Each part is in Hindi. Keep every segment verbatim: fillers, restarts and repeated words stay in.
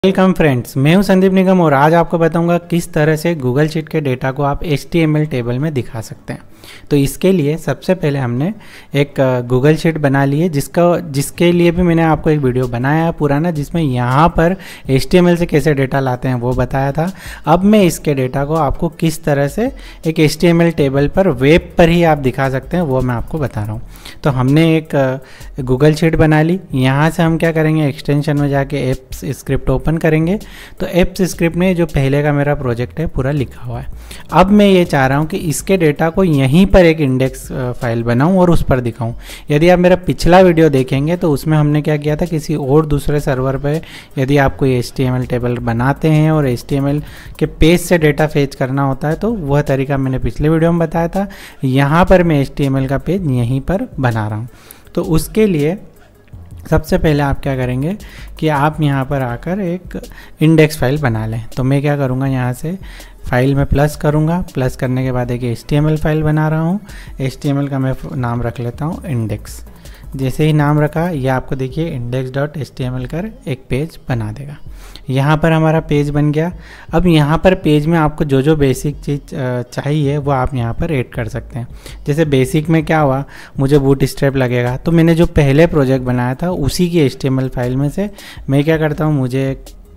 वेलकम फ्रेंड्स, मैं हूं संदीप निगम और आज आपको बताऊंगा किस तरह से गूगल शीट के डेटा को आप H T M L table में दिखा सकते हैं। तो इसके लिए सबसे पहले हमने एक गूगल शीट बना ली है, जिसका जिसके लिए भी मैंने आपको एक वीडियो बनाया है पुराना, जिसमें यहाँ पर एच टी एम एल से कैसे डेटा लाते हैं वो बताया था। अब मैं इसके डेटा को आपको किस तरह से एक H T M L table पर वेब पर ही आप दिखा सकते हैं वो मैं आपको बता रहा हूँ। तो हमने एक गूगल शीट बना ली। यहाँ से हम क्या करेंगे, एक्सटेंशन में जाके एप्स स्क्रिप्ट ओपन करेंगे। तो एप्स स्क्रिप्ट में जो पहले का मेरा प्रोजेक्ट है पूरा लिखा हुआ है। अब मैं ये चाह रहा हूँ कि इसके डेटा को यहीं पर एक इंडेक्स फाइल बनाऊं और उस पर दिखाऊं। यदि आप मेरा पिछला वीडियो देखेंगे तो उसमें हमने क्या किया था, किसी और दूसरे सर्वर पे यदि आप कोई H T M L table बनाते हैं और एच टी एम एल के पेज से डेटा फेच करना होता है तो वह तरीका मैंने पिछले वीडियो में बताया था। यहाँ पर मैं एच टी एम एल का पेज यहीं पर बना रहा हूँ। तो उसके लिए सबसे पहले आप क्या करेंगे कि आप यहाँ पर आकर एक इंडेक्स फाइल बना लें। तो मैं क्या करूँगा, यहाँ से फाइल में प्लस करूँगा। प्लस करने के बाद एक H T M L file बना रहा हूँ। एच टी एम एल का मैं नाम रख लेता हूँ इंडेक्स। जैसे ही नाम रखा, यह आपको देखिए index dot H T M L कर एक पेज बना देगा। यहाँ पर हमारा पेज बन गया। अब यहाँ पर पेज में आपको जो जो बेसिक चीज़ चाहिए वो आप यहाँ पर ऐड कर सकते हैं। जैसे बेसिक में क्या हुआ, मुझे बूट स्ट्रैप लगेगा, तो मैंने जो पहले प्रोजेक्ट बनाया था उसी की H T M L file में से मैं क्या करता हूँ, मुझे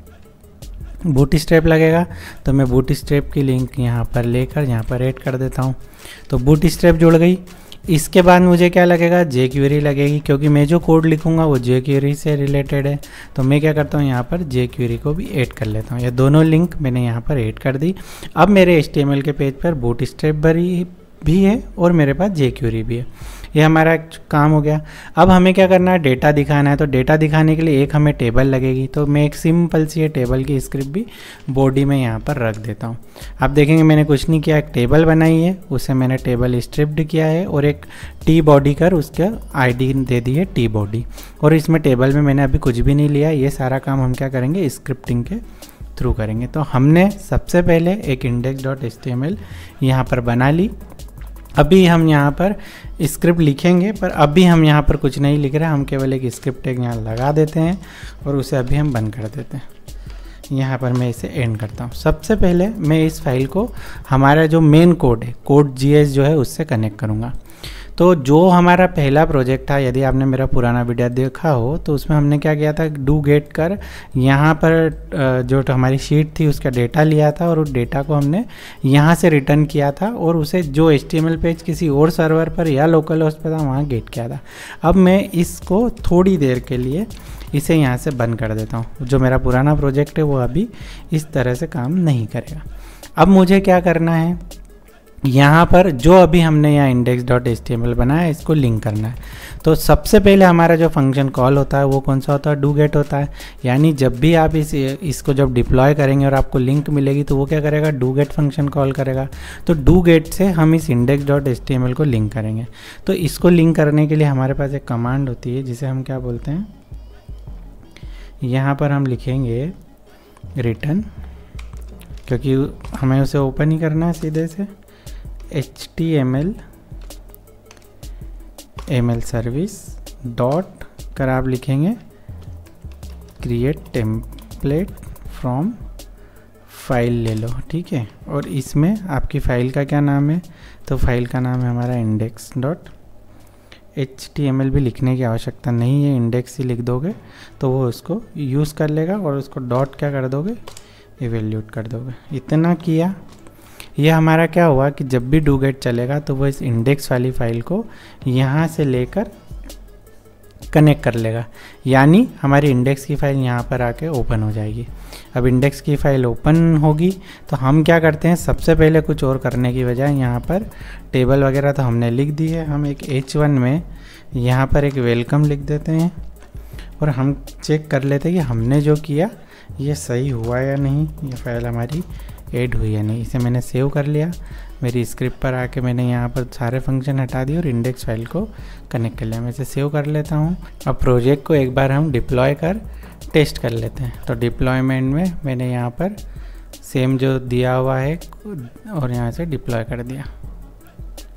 बूट स्ट्रैप लगेगा तो मैं बूट स्ट्रैप की लिंक यहाँ पर लेकर यहाँ पर ऐड कर देता हूँ। तो बूट स्ट्रैप जुड़ गई। इसके बाद मुझे क्या लगेगा, जे क्वेरी लगेगी, क्योंकि मैं जो कोड लिखूंगा वो जे क्वेरी से रिलेटेड है। तो मैं क्या करता हूँ, यहाँ पर जे क्वेरी को भी ऐड कर लेता हूँ। ये दोनों लिंक मैंने यहाँ पर ऐड कर दी। अब मेरे एच टी एम एल के पेज पर बूट स्ट्रैप भरी भी है और मेरे पास जे क्वेरी भी है। ये हमारा काम हो गया। अब हमें क्या करना है, डेटा दिखाना है। तो डेटा दिखाने के लिए एक हमें टेबल लगेगी। तो मैं एक सिंपल सी टेबल की स्क्रिप्ट भी बॉडी में यहाँ पर रख देता हूँ। आप देखेंगे मैंने कुछ नहीं किया, एक टेबल बनाई है, उसे मैंने टेबल स्ट्रिप्ड किया है और एक टी बॉडी कर उसका आईडी दे दी है टी बॉडी। और इसमें टेबल में मैंने अभी कुछ भी नहीं लिया। ये सारा काम हम क्या करेंगे, स्क्रिप्टिंग के थ्रू करेंगे। तो हमने सबसे पहले एक index dot H T M L यहाँ पर बना ली। अभी हम यहाँ पर स्क्रिप्ट लिखेंगे, पर अभी हम यहाँ पर कुछ नहीं लिख रहे, हम केवल एक स्क्रिप्ट टैग यहाँ लगा देते हैं और उसे अभी हम बंद कर देते हैं। यहाँ पर मैं इसे एंड करता हूँ। सबसे पहले मैं इस फाइल को हमारा जो मेन कोड है, कोड जी एस जो है, उससे कनेक्ट करूँगा। तो जो हमारा पहला प्रोजेक्ट था, यदि आपने मेरा पुराना वीडियो देखा हो तो उसमें हमने क्या किया था, डू गेट कर यहाँ पर जो तो हमारी शीट थी उसका डेटा लिया था और उस डेटा को हमने यहाँ से रिटर्न किया था और उसे जो H T M L page किसी और सर्वर पर या लोकल होस्ट पर था वहाँ गेट किया था। अब मैं इसको थोड़ी देर के लिए इसे यहाँ से बंद कर देता हूँ। जो मेरा पुराना प्रोजेक्ट है वो अभी इस तरह से काम नहीं करेगा। अब मुझे क्या करना है, यहाँ पर जो अभी हमने यहाँ index dot H T M L बनाया है इसको लिंक करना है। तो सबसे पहले हमारा जो फंक्शन कॉल होता है वो कौन सा होता है, डू गेट होता है। यानी जब भी आप इस इसको जब डिप्लॉय करेंगे और आपको लिंक मिलेगी तो वो क्या करेगा, डू गेट फंक्शन कॉल करेगा। तो डू गेट से हम इस index dot H T M L को लिंक करेंगे। तो इसको लिंक करने के लिए हमारे पास एक कमांड होती है जिसे हम क्या बोलते हैं, यहाँ पर हम लिखेंगे रिटर्न, क्योंकि हमें उसे ओपन ही करना है सीधे से। H T M L M L service dot कर आप लिखेंगे क्रिएट टेम्पलेट फ्रॉम फाइल ले लो, ठीक है। और इसमें आपकी फ़ाइल का क्या नाम है, तो फाइल का नाम है हमारा index dot H T M L. भी लिखने की आवश्यकता नहीं है, इंडेक्स ही लिख दोगे तो वो उसको यूज़ कर लेगा और उसको डॉट क्या कर दोगे, इवेल्यूट कर दोगे। इतना किया, ये हमारा क्या हुआ कि जब भी डू गेट चलेगा तो वो इस इंडेक्स वाली फाइल को यहाँ से लेकर कनेक्ट कर लेगा। यानी हमारी इंडेक्स की फ़ाइल यहाँ पर आके ओपन हो जाएगी। अब इंडेक्स की फ़ाइल ओपन होगी तो हम क्या करते हैं, सबसे पहले कुछ और करने की बजाय यहाँ पर टेबल वगैरह तो हमने लिख दी है, हम एक एच वन में यहाँ पर एक वेलकम लिख देते हैं और हम चेक कर लेते हैं कि हमने जो किया ये सही हुआ या नहीं, ये फाइल हमारी ऐड हुई है नहीं। इसे मैंने सेव कर लिया। मेरी स्क्रिप्ट पर आके मैंने यहाँ पर सारे फंक्शन हटा दिए और इंडेक्स फाइल को कनेक्ट कर लिया। मैं इसे सेव कर लेता हूँ। अब प्रोजेक्ट को एक बार हम डिप्लॉय कर टेस्ट कर लेते हैं। तो डिप्लॉयमेंट में मैंने यहाँ पर सेम जो दिया हुआ है और यहाँ से डिप्लॉय कर दिया।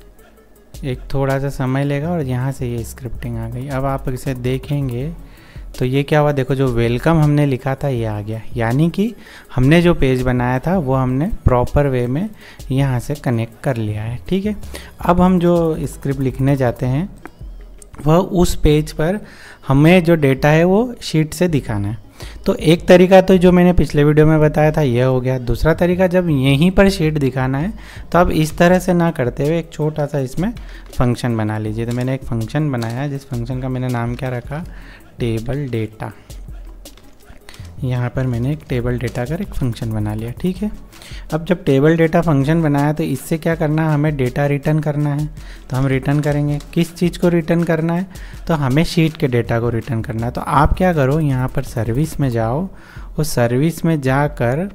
एक थोड़ा सा समय लेगा और यहाँ से ये स्क्रिप्टिंग आ गई। अब आप इसे देखेंगे तो ये क्या हुआ, देखो जो वेलकम हमने लिखा था ये आ गया, यानी कि हमने जो पेज बनाया था वो हमने प्रॉपर वे में यहाँ से कनेक्ट कर लिया है। ठीक है, अब हम जो स्क्रिप्ट लिखने जाते हैं वह उस पेज पर हमें जो डेटा है वो शीट से दिखाना है। तो एक तरीका तो जो मैंने पिछले वीडियो में बताया था यह हो गया। दूसरा तरीका, जब यहीं पर शीट दिखाना है तो अब इस तरह से ना करते हुए एक छोटा सा इसमें फंक्शन बना लीजिए। तो मैंने एक फंक्शन बनाया है जिस फंक्शन का मैंने नाम क्या रखा, टेबल डेटा। यहाँ पर मैंने एक टेबल डेटा का एक फंक्शन बना लिया। ठीक है, अब जब टेबल डेटा फंक्शन बनाया तो इससे क्या करना है, हमें डेटा रिटर्न करना है। तो हम रिटर्न करेंगे, किस चीज़ को रिटर्न करना है, तो हमें शीट के डेटा को रिटर्न करना है। तो आप क्या करो, यहाँ पर सर्विस में जाओ, उस सर्विस में जाकर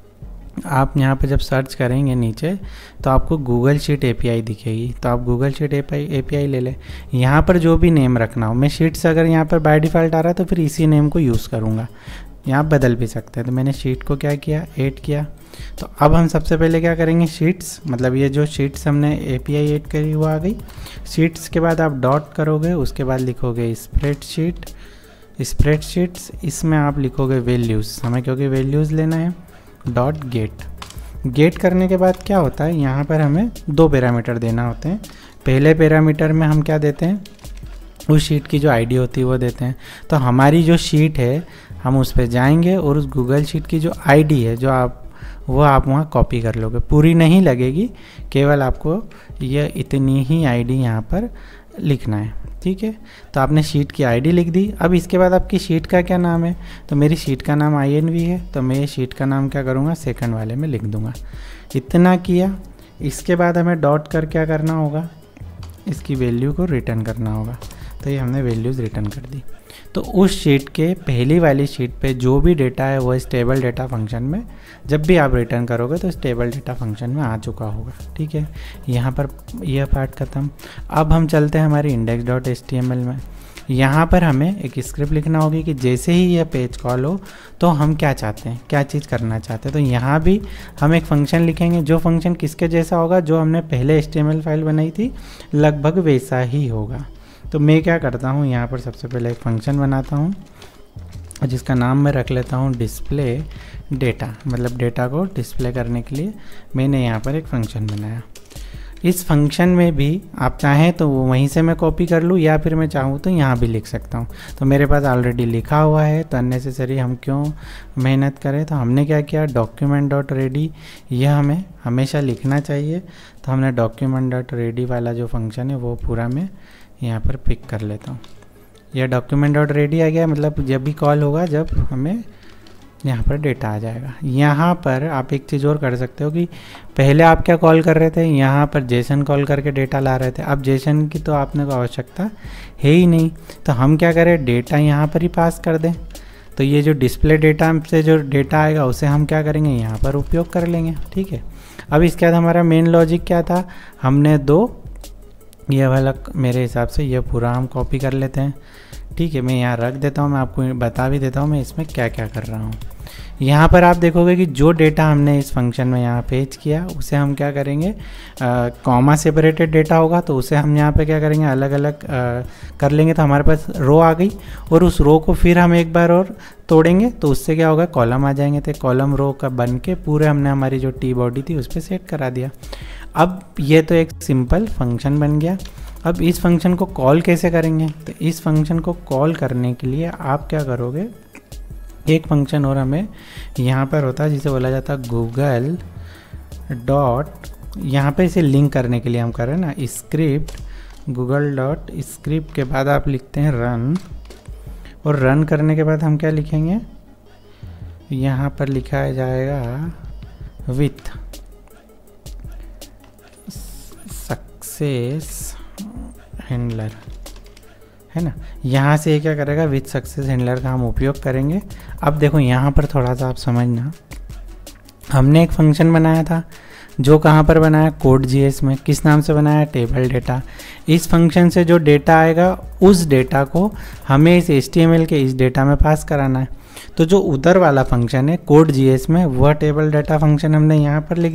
आप यहाँ पर जब सर्च करेंगे नीचे तो आपको गूगल शीट एपीआई दिखेगी। तो आप गूगल शीट एपीआई एपीआई ले लें, यहाँ पर जो भी नेम रखना हो, मैं शीट्स अगर यहाँ पर बाय डिफ़ॉल्ट आ रहा है तो फिर इसी नेम को यूज़ करूँगा, यहाँ बदल भी सकते हैं। तो मैंने शीट को क्या किया, ऐड किया। तो अब हम सबसे पहले क्या करेंगे, शीट्स, मतलब ये जो शीट्स हमने एपीआई ऐड करी वो आ गई। शीट्स के बाद आप डॉट करोगे, उसके बाद लिखोगे स्प्रेडशीट, स्प्रेडशीट्स, इसमें आप लिखोगे वैल्यूज़, हमें क्योंकि वैल्यूज़ लेना है, डॉट गेट। गेट करने के बाद क्या होता है, यहाँ पर हमें दो पैरामीटर देना होते हैं। पहले पैरामीटर में हम क्या देते हैं, उस शीट की जो आईडी होती है वो देते हैं। तो हमारी जो शीट है हम उस पर जाएंगे और उस गूगल शीट की जो आईडी है जो आप वो आप वहाँ कॉपी कर लोगे, पूरी नहीं लगेगी, केवल आपको यह इतनी ही आईडी यहाँ पर लिखना है। ठीक है, तो आपने शीट की आईडी लिख दी। अब इसके बाद आपकी शीट का क्या नाम है, तो मेरी शीट का नाम आई एन वी है, तो मैं ये शीट का नाम क्या करूँगा, सेकंड वाले में लिख दूँगा। इतना किया, इसके बाद हमें डॉट कर क्या करना होगा, इसकी वैल्यू को रिटर्न करना होगा। तो ये हमने वैल्यूज़ रिटर्न कर दी। तो उस शीट के पहली वाली शीट पे जो भी डेटा है वो इस टेबल डेटा फंक्शन में जब भी आप रिटर्न करोगे तो इस टेबल डेटा फंक्शन में आ चुका होगा। ठीक है, यहाँ पर यह पार्ट ख़त्म। अब हम चलते हैं हमारी index dot H T M L में। यहाँ पर हमें एक स्क्रिप्ट लिखना होगी कि जैसे ही यह पेज कॉल हो तो हम क्या चाहते हैं, क्या चीज़ करना चाहते हैं। तो यहाँ भी हम एक फंक्शन लिखेंगे, जो फंक्शन किसके जैसा होगा, जो हमने पहले H T M L file बनाई थी लगभग वैसा ही होगा। तो मैं क्या करता हूँ, यहाँ पर सबसे पहले एक फंक्शन बनाता हूँ जिसका नाम मैं रख लेता हूँ डिस्प्ले डेटा, मतलब डेटा को डिस्प्ले करने के लिए मैंने यहाँ पर एक फ़ंक्शन बनाया। इस फंक्शन में भी आप चाहें तो वो वहीं से मैं कॉपी कर लूँ या फिर मैं चाहूँ तो यहाँ भी लिख सकता हूँ। तो मेरे पास ऑलरेडी लिखा हुआ है तो अननेसेसरी हम क्यों मेहनत करें। तो हमने क्या किया, डॉक्यूमेंट डॉट रेडी, यह हमें हमेशा लिखना चाहिए। तो हमने डॉक्यूमेंट डॉट रेडी वाला जो फंक्शन है वो पूरा मैं यहाँ पर पिक कर लेता हूँ। यह डॉक्यूमेंट डॉट रेडी आ गया, मतलब जब भी कॉल होगा जब हमें यहाँ पर डेटा आ जाएगा। यहाँ पर आप एक चीज़ और कर सकते हो कि पहले आप क्या कॉल कर रहे थे, यहाँ पर जेसन कॉल करके डेटा ला रहे थे। अब जेसन की तो आपने को आवश्यकता है ही नहीं, तो हम क्या करें, डेटा यहाँ पर ही पास कर दें। तो ये जो डिस्प्ले डेटा से जो डेटा आएगा उसे हम क्या करेंगे, यहाँ पर उपयोग कर लेंगे। ठीक है, अब इसके बाद हमारा मेन लॉजिक क्या था, हमने दो, यह वाला मेरे हिसाब से यह पूरा हम कॉपी कर लेते हैं। ठीक है, मैं यहाँ रख देता हूँ, मैं आपको बता भी देता हूँ मैं इसमें क्या क्या कर रहा हूँ। यहाँ पर आप देखोगे कि जो डेटा हमने इस फंक्शन में यहाँ पेज किया उसे हम क्या करेंगे, कॉमा सेपरेटेड डेटा होगा तो उसे हम यहाँ पे क्या करेंगे, अलग अलग आ, कर लेंगे। तो हमारे पास रो आ गई और उस रो को फिर हम एक बार और तोड़ेंगे तो उससे क्या होगा, कॉलम आ जाएंगे। तो कॉलम रो का बन के पूरे हमने हमारी जो टी बॉडी थी उस पर सेट करा दिया। अब ये तो एक सिंपल फंक्शन बन गया। अब इस फंक्शन को कॉल कैसे करेंगे, तो इस फंक्शन को कॉल करने के लिए आप क्या करोगे, एक फंक्शन और हमें यहाँ पर होता है जिसे बोला जाता है गूगल डॉट, यहाँ पे इसे लिंक करने के लिए हम कर रहे हैं ना स्क्रिप्ट, गूगल डॉट स्क्रिप्ट के बाद आप लिखते हैं रन, और रन करने के बाद हम क्या लिखेंगे, यहाँ पर लिखा जाएगा विथ सक्सेस हैंडलर, है ना। यहाँ से क्या करेगा, विथ सक्सेस हैंडलर का हम उपयोग करेंगे। अब देखो यहाँ पर थोड़ा सा आप समझना, हमने एक फंक्शन बनाया था जो कहाँ पर बनाया, कोड जीएस में। किस नाम से बनाया, टेबल डेटा। इस फंक्शन से जो डेटा आएगा उस डेटा को हमें इस एचटीएमएल के इस डेटा में पास कराना है। तो जो उधर वाला फंक्शन है कोड जीएस में, वह टेबल डेटा फंक्शन हमने यहाँ पर लिख दिया।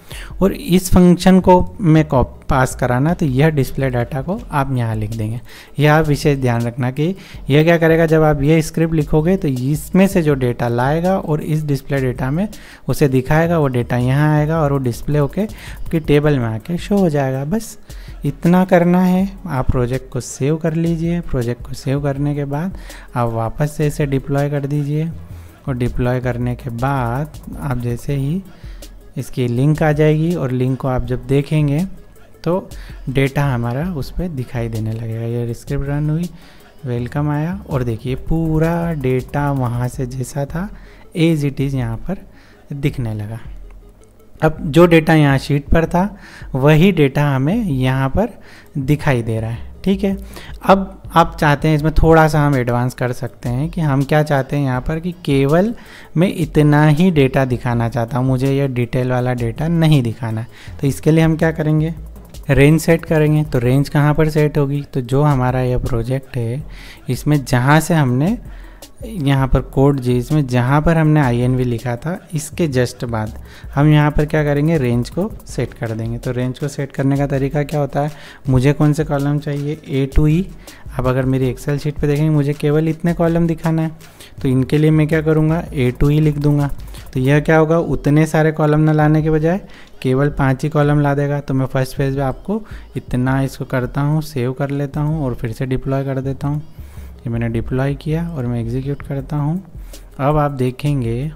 और इस फंक्शन को मैं कॉप पास कराना, तो यह डिस्प्ले डाटा को आप यहाँ लिख देंगे। यह आप विशेष ध्यान रखना कि यह क्या करेगा, जब आप ये स्क्रिप्ट लिखोगे तो इसमें से जो डेटा लाएगा और इस डिस्प्ले डेटा में उसे दिखाएगा, वो डेटा यहाँ आएगा और वो डिस्प्ले होके आपकी टेबल में आके शो हो जाएगा। बस इतना करना है। आप प्रोजेक्ट को सेव कर लीजिए। प्रोजेक्ट को सेव करने के बाद आप वापस से इसे डिप्लॉय कर दीजिए, और डिप्लॉय करने के बाद आप जैसे ही इसकी लिंक आ जाएगी, और लिंक को आप जब देखेंगे तो डेटा हमारा उस पर दिखाई देने लगेगा। ये स्क्रिप्ट रन हुई, वेलकम आया, और देखिए पूरा डेटा वहाँ से जैसा था एज इट इज़ यहाँ पर दिखने लगा। अब जो डेटा यहाँ शीट पर था वही डेटा हमें यहाँ पर दिखाई दे रहा है। ठीक है, अब आप चाहते हैं इसमें थोड़ा सा हम एडवांस कर सकते हैं कि हम क्या चाहते हैं यहाँ पर कि केवल मैं इतना ही डेटा दिखाना चाहता हूँ, मुझे यह डिटेल वाला डेटा नहीं दिखाना है। तो इसके लिए हम क्या करेंगे, रेंज सेट करेंगे। तो रेंज कहाँ पर सेट होगी, तो जो हमारा यह प्रोजेक्ट है इसमें जहाँ से हमने यहाँ पर कोड जी इसमें जहाँ पर हमने आई एन वी लिखा था इसके जस्ट बाद हम यहाँ पर क्या करेंगे, रेंज को सेट कर देंगे। तो रेंज को सेट करने का तरीका क्या होता है, मुझे कौन से कॉलम चाहिए, ए टू ई। अब अगर मेरी एक्सेल शीट पे देखेंगे मुझे केवल इतने कॉलम दिखाना है, तो इनके लिए मैं क्या करूँगा, ए टू ई लिख दूँगा। तो यह क्या होगा, उतने सारे कॉलम न लाने के बजाय केवल पाँच ही कॉलम ला देगा। तो मैं फर्स्ट पेज पे आपको इतना इसको करता हूँ, सेव कर लेता हूँ और फिर से डिप्लॉय कर देता हूँ। ये मैंने डिप्लॉय किया और मैं एग्जीक्यूट करता हूँ। अब आप देखेंगे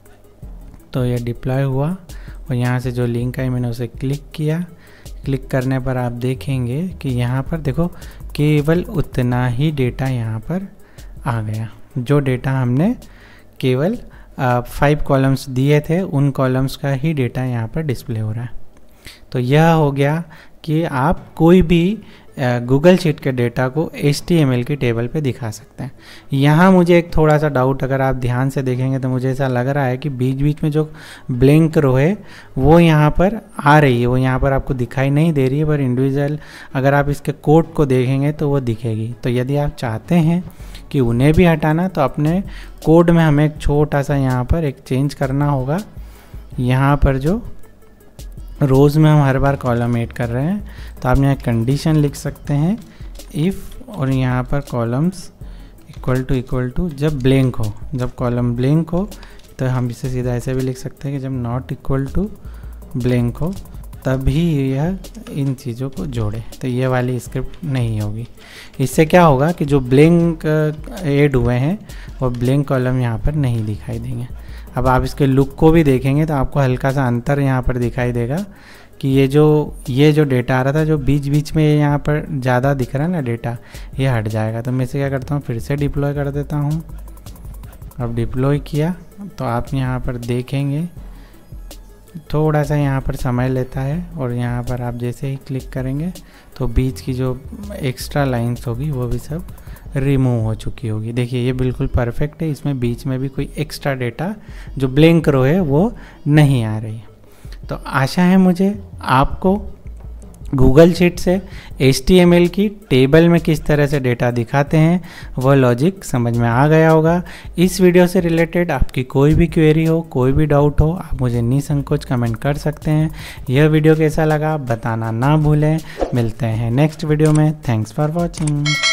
तो ये डिप्लॉय हुआ और यहाँ से जो लिंक आई मैंने उसे क्लिक किया। क्लिक करने पर आप देखेंगे कि यहाँ पर देखो केवल उतना ही डेटा यहाँ पर आ गया। जो डेटा हमने केवल फाइव कॉलम्स दिए थे उन कॉलम्स का ही डेटा यहाँ पर डिस्प्ले हो रहा है। तो यह हो गया कि आप कोई भी गूगल शीट के डेटा को एच टी एम एल की टेबल पे दिखा सकते हैं। यहाँ मुझे एक थोड़ा सा डाउट, अगर आप ध्यान से देखेंगे तो मुझे ऐसा लग रहा है कि बीच बीच में जो ब्लैंक रो है वो यहाँ पर आ रही है, वो यहाँ पर आपको दिखाई नहीं दे रही है, पर इंडिविजुअल अगर आप इसके कोड को देखेंगे तो वो दिखेगी। तो यदि आप चाहते हैं कि उन्हें भी हटाना तो अपने कोड में हमें एक छोटा सा यहाँ पर एक चेंज करना होगा। यहाँ पर जो रोज़ में हम हर बार कॉलम ऐड कर रहे हैं तो आप यहाँ कंडीशन लिख सकते हैं इफ़, और यहाँ पर columns equal to equal to जब ब्लैंक हो, जब कॉलम ब्लैंक हो तो हम इसे सीधा ऐसे भी लिख सकते हैं कि जब नॉट इक्वल टू ब्लैंक हो तभी यह इन चीज़ों को जोड़े। तो ये वाली स्क्रिप्ट नहीं होगी। इससे क्या होगा कि जो ब्लैंक ऐड हुए हैं वो ब्लैंक कॉलम यहाँ पर नहीं दिखाई देंगे। अब आप इसके लुक को भी देखेंगे तो आपको हल्का सा अंतर यहाँ पर दिखाई देगा कि ये जो ये जो डेटा आ रहा था जो बीच बीच में यहाँ पर ज़्यादा दिख रहा है ना डेटा, ये हट जाएगा। तो मैं इसे क्या करता हूँ, फिर से डिप्लॉय कर देता हूँ। अब डिप्लॉय किया तो आप यहाँ पर देखेंगे थोड़ा सा यहाँ पर समय लेता है, और यहाँ पर आप जैसे ही क्लिक करेंगे तो बीच की जो एक्स्ट्रा लाइंस होगी वो भी सब रिमूव हो चुकी होगी। देखिए ये बिल्कुल परफेक्ट है, इसमें बीच में भी कोई एक्स्ट्रा डेटा जो ब्लैंक रो है वो नहीं आ रही। तो आशा है मुझे आपको गूगल शीट से एच टी एम एल की टेबल में किस तरह से डेटा दिखाते हैं वह लॉजिक समझ में आ गया होगा। इस वीडियो से रिलेटेड आपकी कोई भी क्वेरी हो, कोई भी डाउट हो, आप मुझे निसंकोच कमेंट कर सकते हैं। यह वीडियो कैसा लगा बताना ना भूलें। मिलते हैं नेक्स्ट वीडियो में। Thanks for watching.